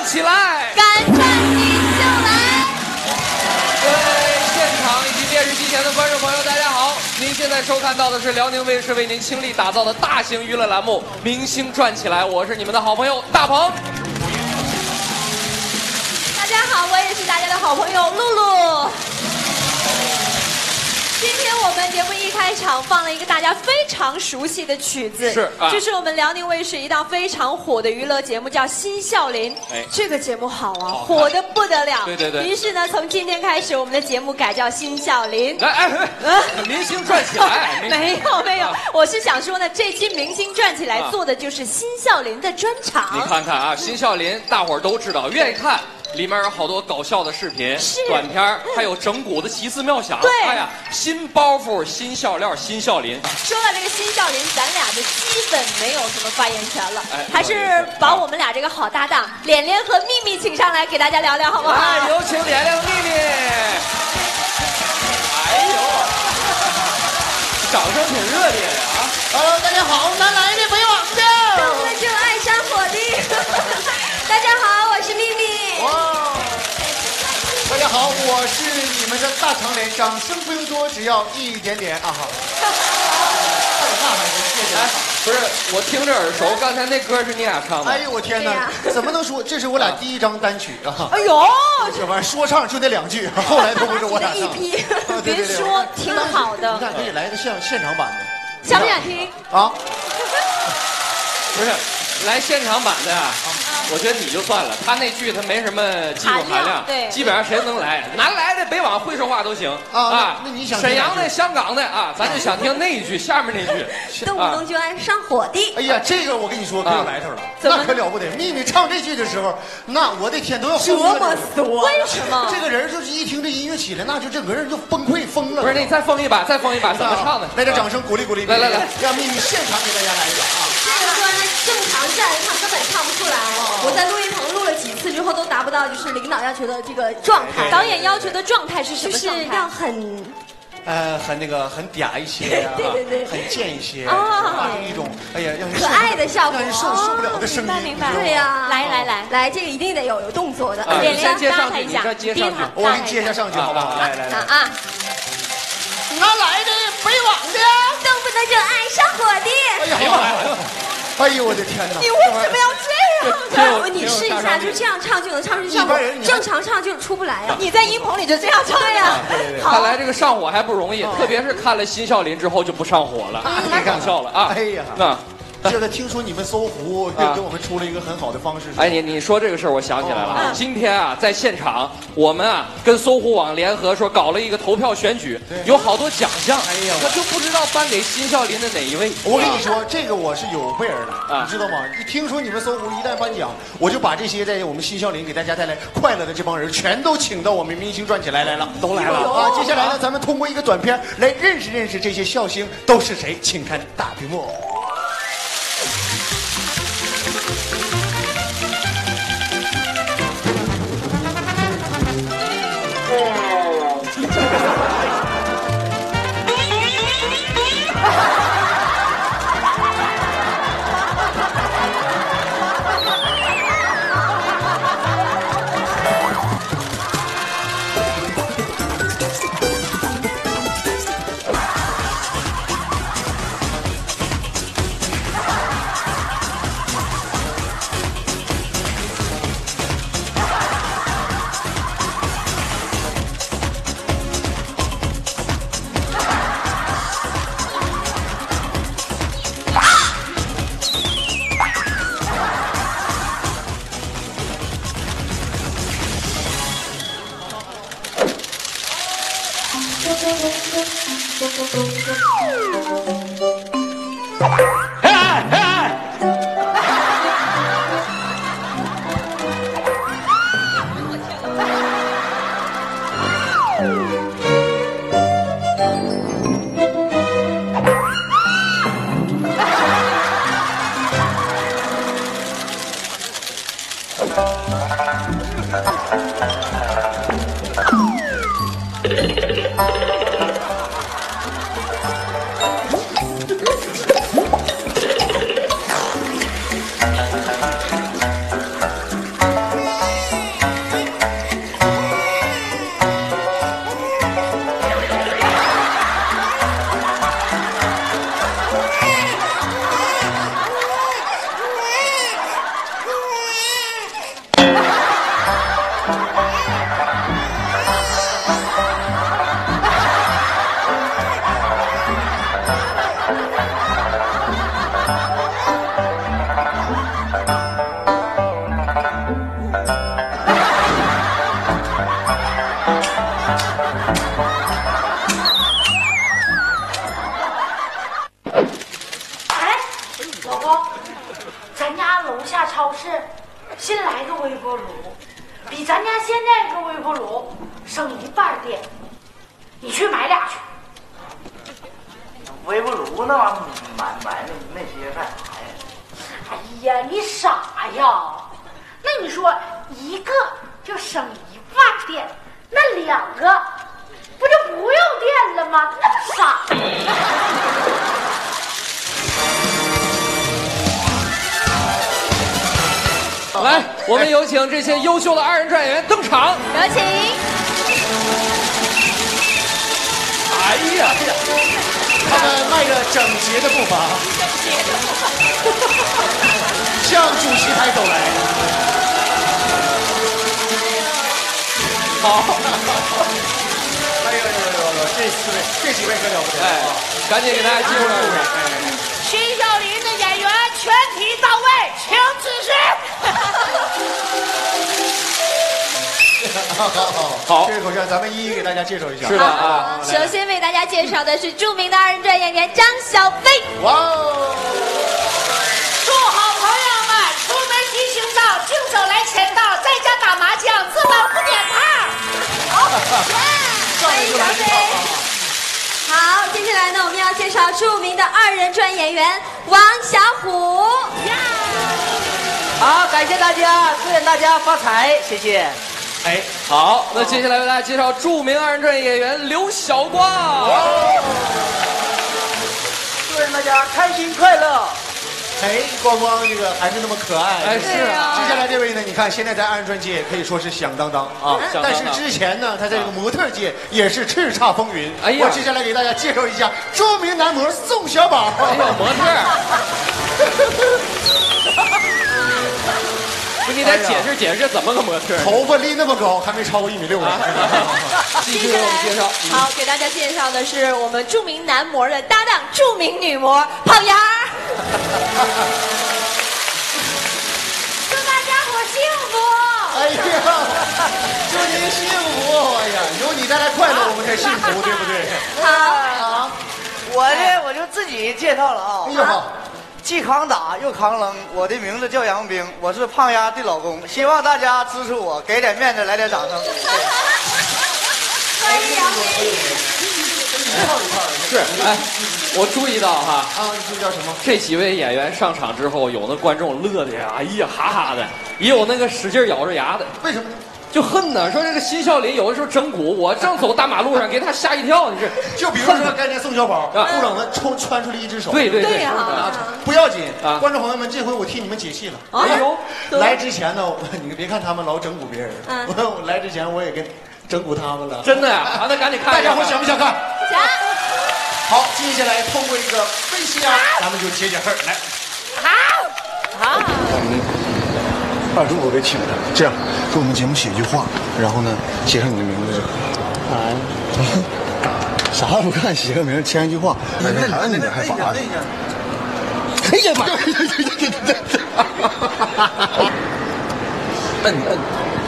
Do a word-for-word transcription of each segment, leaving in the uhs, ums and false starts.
起来， 敢站起就来。 各位现场以及电视机前的观众朋友，大家好！您现在收看到的是辽宁卫视为您倾力打造的大型娱乐栏目《明星转起来》，我是你们的好朋友大鹏。 大家好，我也是大家的好朋友露露。今天我们节目一开场放了一个大家非常熟悉的曲子， 是啊， 这是我们辽宁卫视一档非常火的娱乐节目，叫《新笑林》。哎，这个节目好啊，好火得不得了。 对对对。 于是呢，从今天开始，我们的节目改叫《新笑林》。 来，哎，哎明星转起来。 没有没有，我是想说呢，这期《明星转起来》做的就是新笑林的专场。 你看看啊，新笑林大伙儿都知道，愿意看。里面有好多搞笑的视频、短片，还有整蛊的奇思妙想。 对， 哎呀，新包袱、新笑料、新笑林。 说到这个新笑林，咱俩就基本没有什么发言权了，哎、还是把我们俩这个好搭档脸脸和秘密请上来给大家聊聊，好不好？ 哎，有请脸脸和秘密。哎呦，掌声挺热烈的啊 ！Hello， 大家好，南来的北往的， 动了就爱上火的。大家好，我是秘密。 哇！大家好，我是你们的大长脸，掌声不用多，只要一点点啊哈！太有呐喊了，谢谢。 哎，不是，我听着耳熟，刚才那歌是你俩唱的。 哎呦我天哪，怎么能说？这是我俩第一张单曲啊！ 哎呦， 这玩意儿说唱就那两句，后来都不是我俩唱。 别说，挺好的。 你看，可以来个现现场版的， 想不想听？ 啊？ 不是，来现场版的啊。我觉得你就算了，他那句他没什么技术含量， 对， 基本上谁都能来，南来的北往会说话都行啊。那你想沈阳的、香港的啊，咱就想听那一句，下面那句， 动不动就爱上火的。 哎呀，这个我跟你说可有来头了，那可了不得。秘密唱这句的时候，那我的天都要折磨死我！为什么？ 这个人就是一听这音乐起来，那就整个人就崩溃疯了。 不是，你再疯一把，再疯一把，怎么唱的？ 来点掌声鼓励鼓励！ 来来来， 让秘密现场给大家来一个啊！ 这个歌呢，正常站着唱根本唱不出来。我在录音棚录了几次之后，都达不到就是领导要求的这个状态。导演要求的状态是什么状态？就是要很， 呃，很那个很嗲一些呀， 对对对， 很贱一些，发出一种哎呀让人可爱的效果， 让人受受不了的声音。 明白明白。对呀，来来来来，这个一定得有有动作的， 脸脸先搭他一下， 接上去， 我给你接下上去好不好？来来来啊！ 南来的北往的， 动不动就爱上火的。 哎呀哎呀！哎呦我的天哪！ 你为什么要这样？你试一下，就这样唱就能唱出效果。正常唱就出不来呀。你在音棚里就这样唱呀。 看来这个上火还不容易，特别是看了新笑林之后就不上火了，太搞笑了啊！ 哎呀， 那。 现在听说你们搜狐又给我们出了一个很好的方式。 哎，你你说这个事儿，我想起来了啊！今天啊，在现场，我们啊跟搜狐网联合说搞了一个投票选举，有好多奖项。哎呀，我就不知道颁给新笑林的哪一位。 我跟你说，这个我是有备而来，你知道吗？一听说你们搜狐一旦颁奖，我就把这些在我们新笑林给大家带来快乐的这帮人，全都请到我们明星转起来来了， 都来了啊！接下来呢，咱们通过一个短片来认识认识这些笑星都是谁，请看大屏幕。 新来个微波炉，比咱家现在这个微波炉省一半电。你去买俩去。 微波炉那玩意儿买买那那些干啥呀？ 哎呀，你傻呀！那你说一个就省一半电，那两个不就不用电了吗？那不傻。 来，我们有请这些优秀的二人转演员登场。 有请。 哎呀呀！ 他们迈着整洁的步伐， 整洁的步伐， 向主席台走来。 好。 哎呦呦呦呦！这四位，这几位可了不得！ 哎，赶紧给大家介绍一下。 新小林的演员全体到位，请指示。 好好好， 好， 这个口腔咱们一一给大家介绍一下。 是的啊， 首先为大家介绍的是著名的二人转演员张小斐。 哇哦！ 祝好朋友们出门提醒到，竞走来签到，在家打麻将，自保不点炮。好， 欢迎小斐。好，接下来呢，我们要介绍著名的二人转演员王小虎。 好，感谢大家，祝愿大家发财，谢谢。 哎，好，那接下来为大家介绍著名二人转演员刘晓光。 祝愿大家开心快乐。 哎，光光这个还是那么可爱。 哎，是啊。 接下来这位呢，你看现在在二人转界可以说是响当当啊，但是之前呢，他在这个模特界也是叱咤风云。哎呀，我接下来给大家介绍一下著名男模宋小宝。 哎呦，模特。不，你得解释解释这怎么个模特？ 头发立那么高，还没超过一米六呢。 继续给我们介绍。 好，给大家介绍的是我们著名男模的搭档，著名女模胖丫。 祝大家伙幸福！ 哎呀，祝您幸福！哎呀，有你带来快乐，我们才幸福，对不对？ 好，我呢我就自己介绍了啊。 哎呀。 既抗打又抗冷，我的名字叫杨冰，我是胖丫的老公，希望大家支持我，给点面子，来点掌声。 欢迎杨冰。 是，哎，我注意到哈， 啊，这叫什么？ 这几位演员上场之后，有那观众乐的呀，哎呀哈哈的，也有那个使劲咬着牙的。 为什么？ 就恨呢，说这个新笑林有的时候整蛊，我正走大马路上，给他吓一跳。你是， 就比如说刚才宋小宝，忽冷的抽穿出了一只手。 对对对呀， 不要紧啊，观众朋友们，这回我替你们解气了。 哎呦， 来之前呢，你别看他们老整蛊别人，我来之前我也跟整蛊他们了。 真的呀？啊，那赶紧看。 大家伙想不想看？ 想。 好，接下来通过一个分析啊，咱们就解解恨儿来。 好，好。 二主播给请的，这样给我们节目写一句话，然后呢写上你的名字。啊？啥也不干，写个名，签一句话。哎，那还那还罚呢？哎呀妈！摁摁。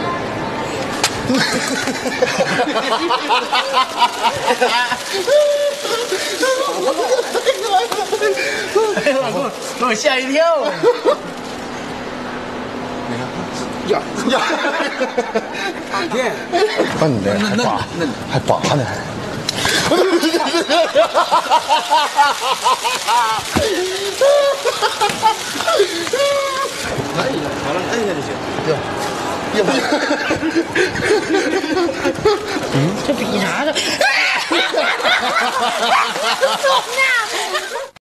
哎呀，给我给我吓一跳！ 呀呀！ 绑电， 摁的还拔，还拔呢还。 哎呀，完了，摁下就行。对，呀妈！嗯，这比啥呢？